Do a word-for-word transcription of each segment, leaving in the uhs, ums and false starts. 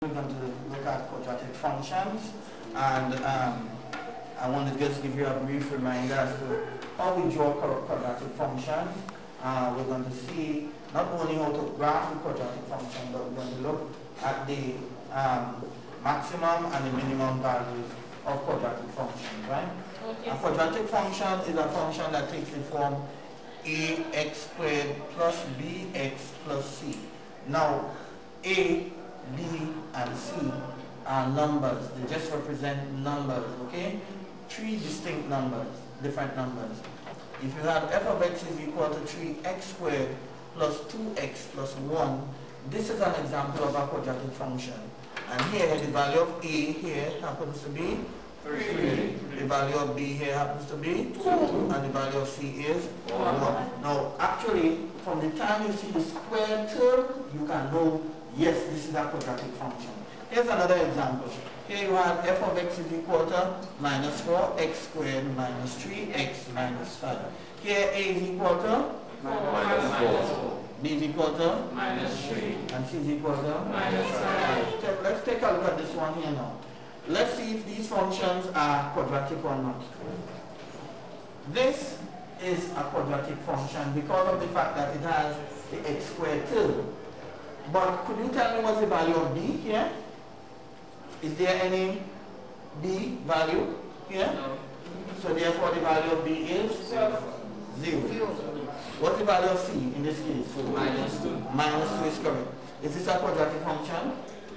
We're going to look at quadratic functions, and um, I want to just give you a brief reminder as to how we draw quadratic functions. Uh, we're going to see not only how to graph the quadratic function, but we're going to look at the um, maximum and the minimum values of quadratic functions, right? Okay. A quadratic function is a function that takes the form ax squared plus bx plus c. Now, a, b, and c are numbers. They just represent numbers, okay? Three distinct numbers, different numbers. If you have f of x is equal to three x squared plus two x plus one, this is an example of a quadratic function. And here, the value of a here happens to be three. The value of b here happens to be two. And the value of c is one. Now, actually, from the time you see the square term, you can know, yes, this is a quadratic function. Here's another example. Here you have f of x is equal to minus four x squared minus three x minus five. Here a is equal to minus four. B is equal to minus three. And c is equal to minus five. Let's take a look at this one here now. Let's see if these functions are quadratic or not. This is a quadratic function because of the fact that it has the x squared term. But could you tell me what's the value of b here? Is there any b value here? No. So therefore the value of b is zero. Zero. What's the value of c in this case? So minus two. Minus two is correct. Is this a quadratic function?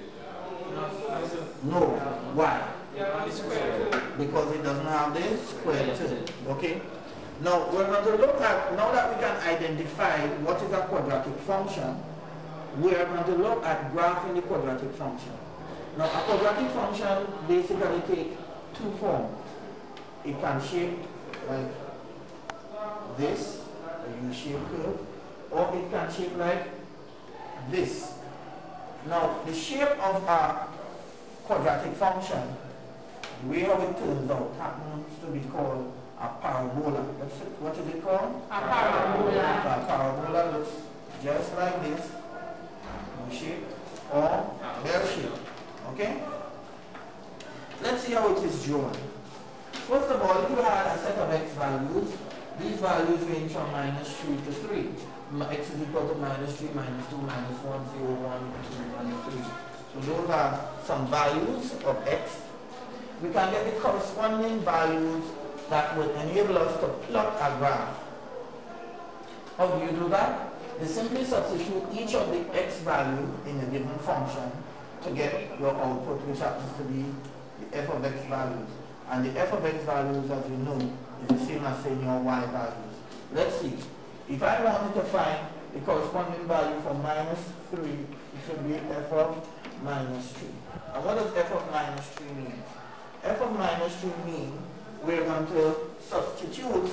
No. Why? Because it doesn't have this square term. Okay? Now we're going to look at, now that we can identify what is a quadratic function, we are going to look at graphing the quadratic function. Now a quadratic function basically takes two forms. It can shape like this, a U-shaped curve, or it can shape like this. Now the shape of a quadratic function, the way how it turns out, happens to be called a parabola. That's it. What is it called? A parabola. A parabola looks just like this, U-shape or bell shape. Okay? Let's see how it is drawn. First of all, if you had a set of x values, these values range from minus three to three. X is equal to minus three, minus two, minus one, zero, one, two, and three. So those are some values of x. We can get the corresponding values that would enable us to plot a graph. How do you do that? You simply substitute each of the x value in a given function to get your output, which happens to be the f of x values. And the f of x values, as you know, is the same as saying your y values. Let's see. If I wanted to find the corresponding value for minus three, it should be f of minus three. And what does f of minus three mean? F of minus three means we're going to substitute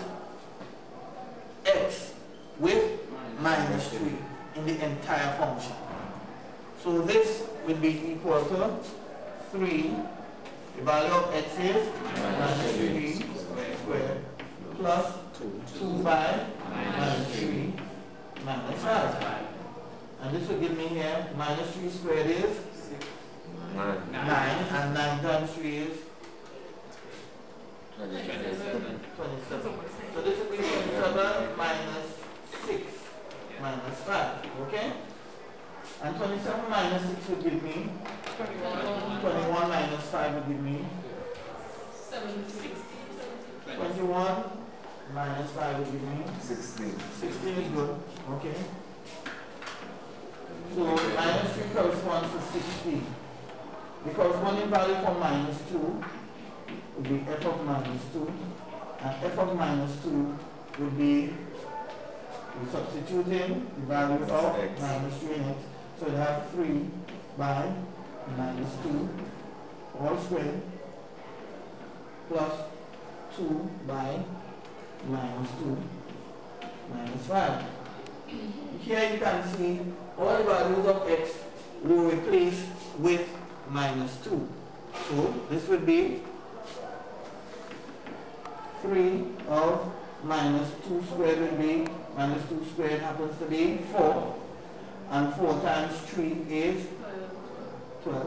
x with minus three in the entire function. So this will be equal to three. The value of x is minus three squared plus two by minus three minus five. And this will give me here minus three squared is nine, and nine times three is twenty-seven. So this will be twenty-seven minus six minus five. Okay? And twenty-seven minus six would give me twenty-one minus five would give me twenty-one minus five would give me sixteen. sixteen is good. Okay. So minus three corresponds to sixteen. The corresponding value for minus two would be f of minus two. And f of minus two would be, we're substituting the value of x. Minus three in x. So we have three by minus two all squared plus two by minus two minus five. Here you can see all the values of x will replace with minus two. So this would be three of minus two squared will be, minus two squared happens to be four. And four times three is twelve.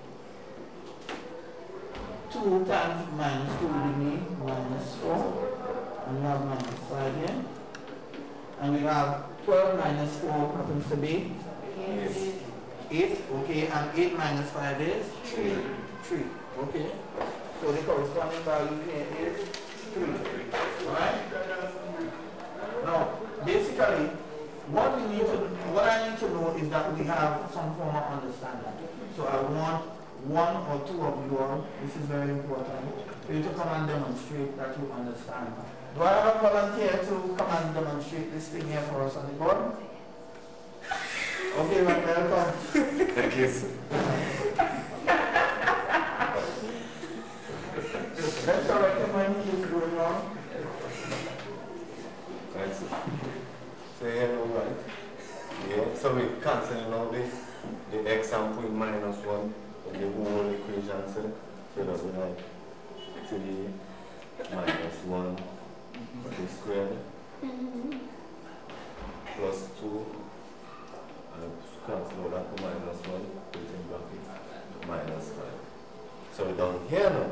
two times minus two will be minus four. And we have minus five here. And we have twelve minus four happens to be Yes. eight. Okay, and eight minus five is Three. three. Okay. So the corresponding value here is three. Alright? Now, basically, what we need to what I need to know is that we have some form of understanding. So I want one or two of you all, this is very important, for you to come and demonstrate that you understand. Do I have a volunteer to come and demonstrate this thing here for us on the board? Okay, Rafael, come. Thank you, sir. Let's correct him when he is going on. Right, sir. So here, all right. Yeah, so we cancelling out the, the x and put minus one in the whole equation, sir. So that we have three minus one squared plus two. And cancel that to minus one, put it in bracket, minus five. So we're down here now.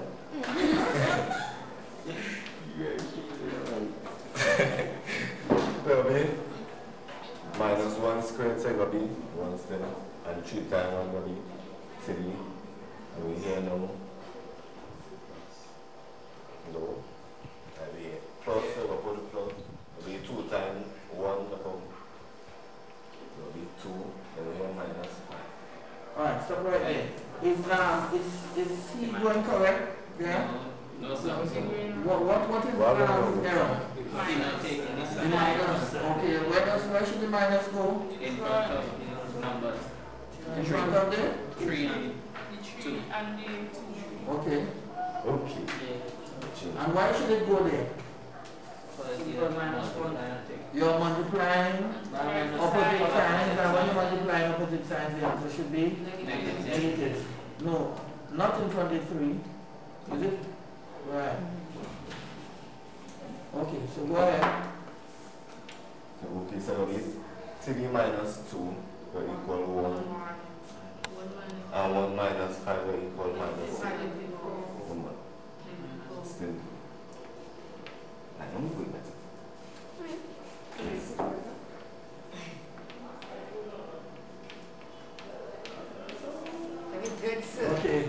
Will be minus one squared, so it will be one squared, and three times one will be three. And we here now. No. And we plus, so we'll put the plus. It will be two times one will come. It will be two, and we have minus five. Alright, stop right there. Is um is is he going correct? Yeah? No, sir. What what what is Well, um, no. error? Minus taking this The minus. Okay, where does where should the minus go? in front of numbers. In front of the? Three and two. And the two. Okay. Okay. And why should it go there? So it's either minus one and take. You're multiplying Minus opposite five. signs, and when you're multiplying opposite signs, the answer should be Negative. negative. No, not in front of three. Is it? Right. Okay, so go ahead. So, okay, so it'll be three minus two will equal one. And one minus five will equal minus six. One. Still. I don't know that. Good, sir. Okay.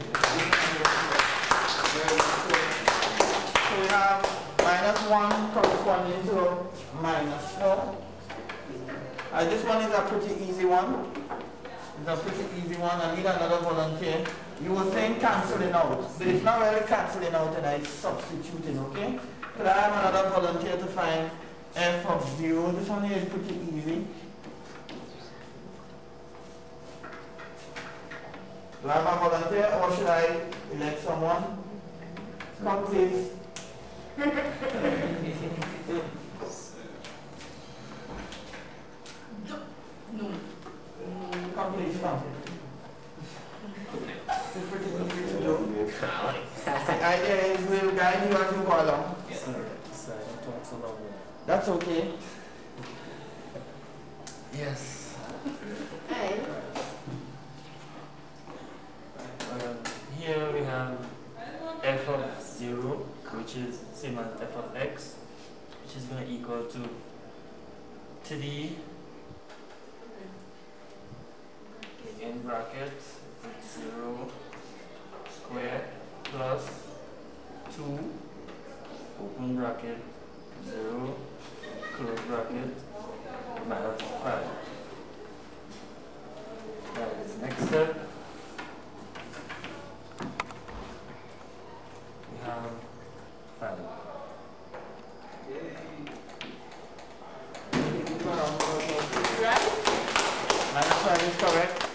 So we have minus one corresponding to minus four. Uh, this one is a pretty easy one. It's a pretty easy one. I need another volunteer. You were saying cancelling out, but it's not really cancelling out, and it's substituting, okay? But I have another volunteer to find f of zero. This one here is pretty easy. Do I have a volunteer, or should I elect someone? Come, please. No. Come, please, come. It's pretty easy to do. The idea is we'll guide you as you go along. That's okay. Yes. Hey. Um, here we have f of zero, which is same as f of x, which is going to equal to three in bracket zero square plus two open bracket zero close bracket minus five. That is next step. We have five. Minus five is correct.